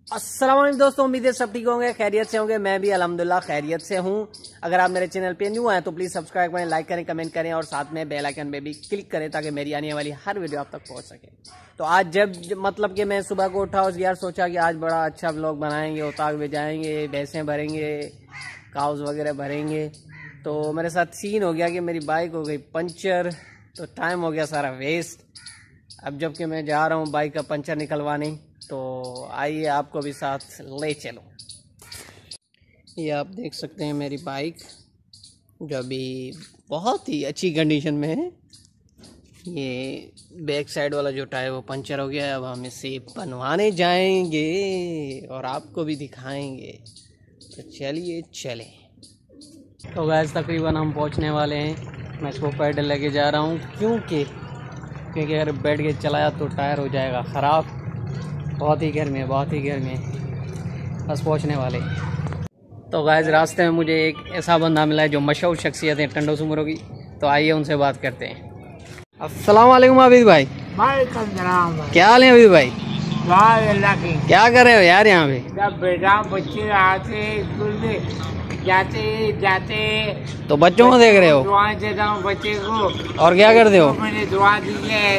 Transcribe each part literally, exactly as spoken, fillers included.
अस्सलाम वालेकुम दोस्तों, उम्मीद है सब ठीक होंगे, खैरियत से होंगे। मैं भी अल्हम्दुलिल्लाह खैरियत से हूँ। अगर आप मेरे चैनल पे न्यू आए तो प्लीज़ सब्सक्राइब करें, लाइक करें, कमेंट करें और साथ में बेल आइकन पे भी क्लिक करें ताकि मेरी आने वाली हर वीडियो आप तक पहुँच सके। तो आज जब मतलब कि मैं सुबह को उठा और यार सोचा कि आज बड़ा अच्छा व्लॉग बनाएंगे, उताग में जाएंगे, भैंसें भरेंगे, काउज वगैरह भरेंगे। तो मेरे साथ सीन हो गया कि मेरी बाइक हो गई पंचर, तो टाइम हो गया सारा वेस्ट। अब जबकि मैं जा रहा हूँ बाइक का पंचर निकलवाने, तो आइए आपको भी साथ ले चलो। ये आप देख सकते हैं मेरी बाइक जो अभी बहुत ही अच्छी कंडीशन में है। ये बैक साइड वाला जो टायर वो पंचर हो गया है। अब हम इसे बनवाने जाएंगे और आपको भी दिखाएंगे। तो चलिए चलें। तो गैस तकरीबन हम पहुंचने वाले हैं। मैं इसको पैडल लेके जा रहा हूं क्योंकि क्योंकि अगर बैठ के चलाया तो टायर हो जाएगा ख़राब। बहुत ही गर्मी है, बहुत ही गर्मी है। बस पहुंचने वाले। तो गैस रास्ते में मुझे एक ऐसा बंदा मिला है जो मशहूर शख्सियत है टंडो सुमरो की। तो आइए उनसे बात करते हैं। अस्सलाम वालेकुम आबिद भाई। क्या हाल है आबिद भाई? अल्लाह की। क्या कर रहे हो यार यहाँ पे? जब बेटा बच्चे आते स्कूल में जाते जाते तो बच्चों को देख रहे हो? दुआएं देता हूँ बच्चे को। और क्या करते हो? तो मैंने दुआ दी है।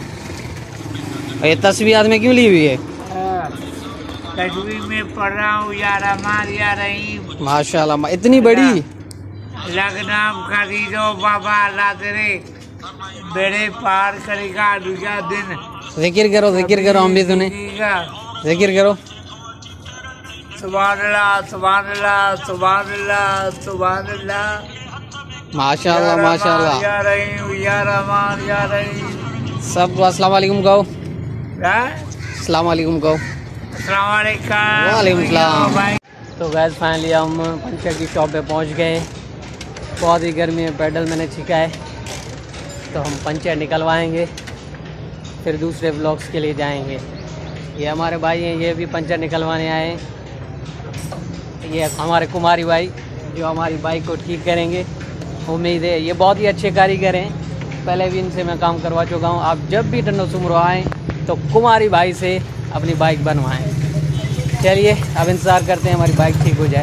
ये तस्वीर में क्यों ली हुई है? तस्वीर में पढ़ रहा हूँ या रहमान या रहीम। माशाल्लाह, इतनी बड़ी। लगनाम खरीदो बाबा, अल्लाह तेरे बेड़े पार करेगा दूसरा दिन। जिक्र करो, जिक्र करो, हम भी सुने। जिक्र करो। सुभान अल्लाह, सुभान अल्लाह, सुभान अल्लाह, सुभान अल्लाह। माशाल्लाह माशाल्लाह। या रहीम या रहमान या रहीम। सब अस्सलाम वालेकुम कहो। अस्सलाम वालेकुम कहो। अस्सलाम वालेकुम। वालेकुम सलाम। तो गैस फाइनली हम पंचर की शॉप पे पहुंच गए। बहुत ही गर्मी है, पेडल मैंने छिका है। तो हम पंचर निकलवाएंगे, फिर दूसरे ब्लॉक्स के लिए जाएंगे। ये हमारे भाई हैं, ये भी पंचर निकलवाने आए हैं। ये हमारे कुमारी भाई जो हमारी बाइक को ठीक करेंगे। उम्मीद है ये बहुत ही अच्छे कारीगर हैं, पहले भी इनसे मैं काम करवा चुका हूँ। आप जब भी टंडो सुमरो आएँ तो कुमारी भाई से अपनी बाइक बनवाएं। चलिए अब इंतज़ार करते हैं हमारी बाइक ठीक हो जाए।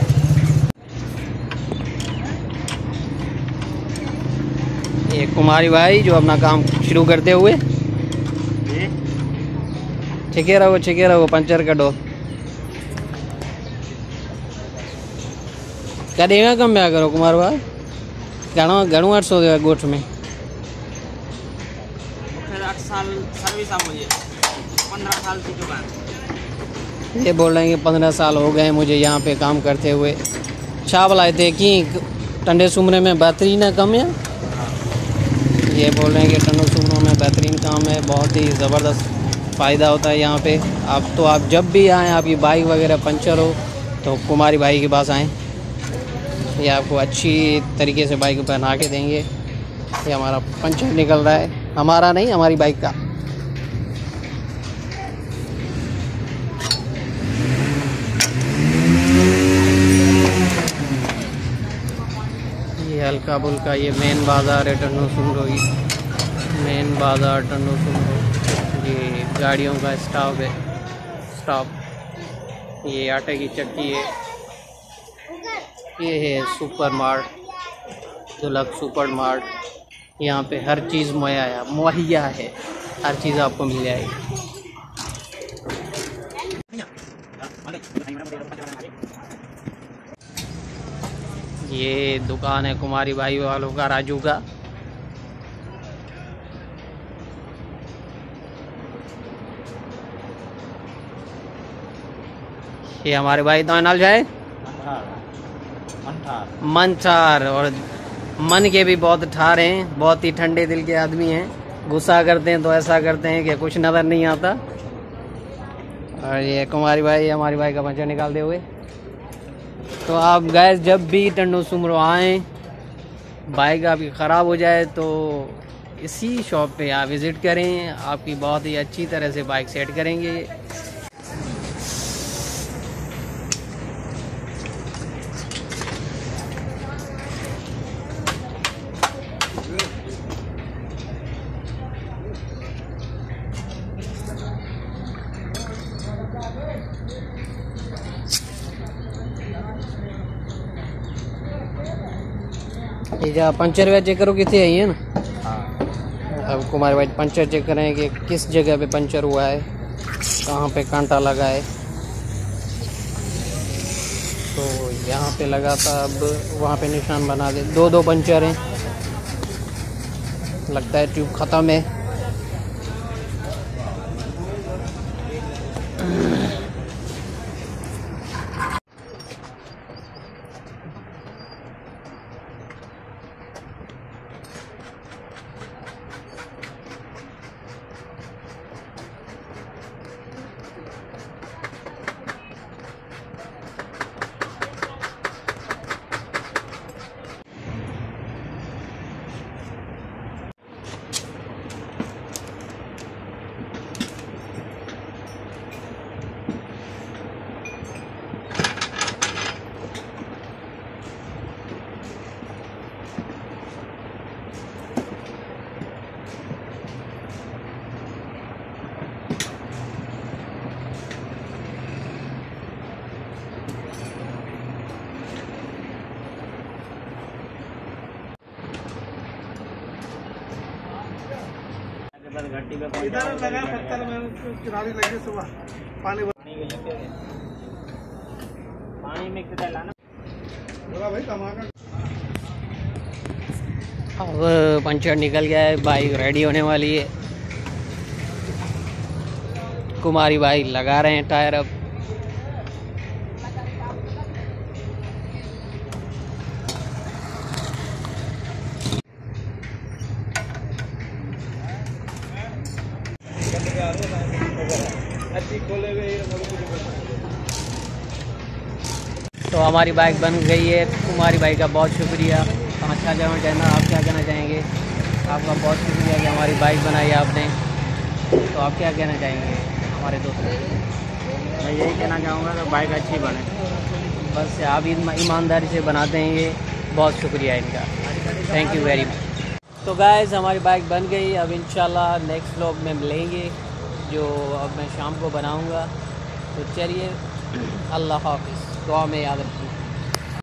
ये कुमारी भाई जो अपना काम शुरू करते हुए छिके रहो छिके रहो पंचर कटो करेगा कम क्या करो कुमार भाई घणो घणो आठ सौ देगा गोठ में। आठ साल सर्विस मुझे पंद्रह साल की दुकान। ये बोल रहे हैं कि पंद्रह साल हो गए मुझे यहाँ पे काम करते हुए। छा बुलाए थे कि टंडे सुमरे में बेहतरीन कम है। ये बोल रहे हैं कि टंडे सुमरों में बेहतरीन काम है, बहुत ही ज़बरदस्त फ़ायदा होता है यहाँ पे। आप तो आप जब भी आएँ, आपकी बाइक वगैरह पंचर हो तो कुमारी भाई के पास आएँ। ये आपको अच्छी तरीके से बाइक बना के देंगे। ये हमारा पंचर निकल रहा है, हमारा नहीं हमारी बाइक का। ये हल्का बुल्का ये मेन बाज़ार है टंडो सुमरो की। मेन बाज़ार टंडो सुमरो, ये गाड़ियों का स्टॉप है स्टॉप। ये आटे की चक्की है। ये है सुपर मार्ट, दुलक सुपर मार्ट। यहाँ पे हर चीज़ मुहैया मुहैया है, हर चीज़ आपको मिल जाएगी। ये दुकान है कुमारी भाई वालों का, राजू का। ये हमारे भाई तो नाल जाए मनठार, और मन के भी बहुत ठार हैं, बहुत ही ठंडे दिल के आदमी हैं। गुस्सा करते हैं तो ऐसा करते हैं कि कुछ नज़र नहीं आता। और ये कुमारी भाई हमारी भाई का पंचर निकालते हुए। तो आप गैस जब भी टंडो सुमरो आएँ, बाइक आपकी ख़राब हो जाए तो इसी शॉप पे आप विज़िट करें। आपकी बहुत ही अच्छी तरह से बाइक सेट करेंगे। ये पंचर वे चेक करो कितने आई है ना। हाँ अब कुमार भाई पंचर चेक करें कि किस जगह पे पंचर हुआ है, कहाँ पे कांटा लगा है। तो यहाँ पे लगा था, अब वहाँ पे निशान बना दे। दो दो पंचर हैं, लगता है ट्यूब ख़त्म है। घट्टी पे इधर लगा पत्थर में किनारे लगे सुबह पानी पानी में लेके पानी में कितना लाना बोला भाई कमागा। अब पंचर निकल गया है, बाइक रेडी होने वाली है। कुमारी भाई लगा रहे हैं टायर। अब तो हमारी बाइक बन गई है। कुमारी भाई का बहुत शुक्रिया। अच्छा जमा कहना, आप क्या कहना चाहेंगे? आपका बहुत शुक्रिया कि हमारी बाइक बनाई आपने। तो आप क्या कहना चाहेंगे हमारे दोस्तों? मैं यही कहना चाहूँगा तो बाइक अच्छी बने। बस आप ईमानदारी से बनाते हैं, ये बहुत शुक्रिया इनका। Thank you very much. तो गाइस हमारी बाइक बन गई। अब इंशाल्लाह नेक्स्ट व्लॉग में मिलेंगे, जो अब मैं शाम को बनाऊंगा। तो चलिए, अल्लाह हाफिज़। दुआ में याद रखिए।